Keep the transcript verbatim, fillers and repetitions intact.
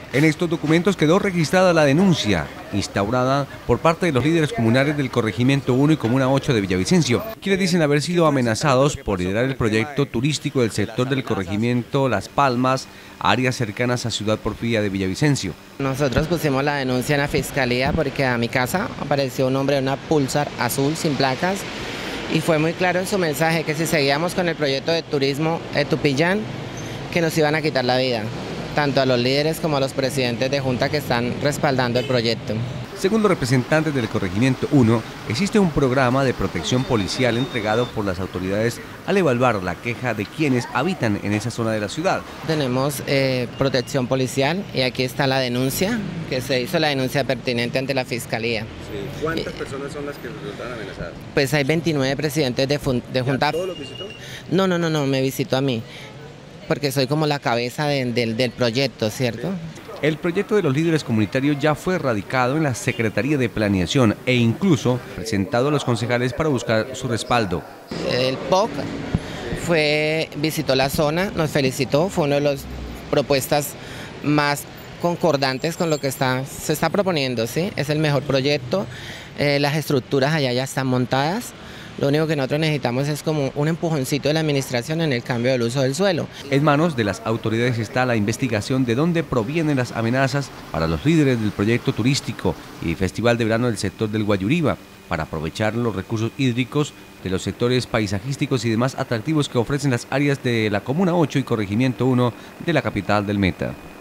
En estos documentos quedó registrada la denuncia instaurada por parte de los líderes comunales del Corregimiento uno y Comuna ocho de Villavicencio, quienes dicen haber sido amenazados por liderar el proyecto turístico del sector del corregimiento Las Palmas, áreas cercanas a Ciudad Porfiria de Villavicencio. Nosotros pusimos la denuncia en la fiscalía porque a mi casa apareció un hombre en una Pulsar azul sin placas y fue muy claro en su mensaje que si seguíamos con el proyecto de turismo Etupillán, que nos iban a quitar la vida, tanto a los líderes como a los presidentes de junta que están respaldando el proyecto. Según los representantes del Corregimiento uno, existe un programa de protección policial entregado por las autoridades al evaluar la queja de quienes habitan en esa zona de la ciudad. Tenemos eh, protección policial y aquí está la denuncia, que se hizo la denuncia pertinente ante la Fiscalía. Sí. ¿Cuántas personas son las que resultan amenazadas? Pues hay veintinueve presidentes de, de junta. ¿Todos los visitó? No, no, no, no, me visitó a mí, porque soy como la cabeza de, de, del proyecto, ¿cierto? Sí. El proyecto de los líderes comunitarios ya fue radicado en la Secretaría de Planeación e incluso presentado a los concejales para buscar su respaldo. El P O C fue, visitó la zona, nos felicitó, fue una de las propuestas más concordantes con lo que está, se está proponiendo, ¿sí? Es el mejor proyecto, eh, las estructuras allá ya están montadas. Lo único que nosotros necesitamos es como un empujoncito de la administración en el cambio del uso del suelo. En manos de las autoridades está la investigación de dónde provienen las amenazas para los líderes del proyecto turístico y Festival de Verano del sector del Guayuriba, para aprovechar los recursos hídricos de los sectores paisajísticos y demás atractivos que ofrecen las áreas de la Comuna ocho y Corregimiento uno de la capital del Meta.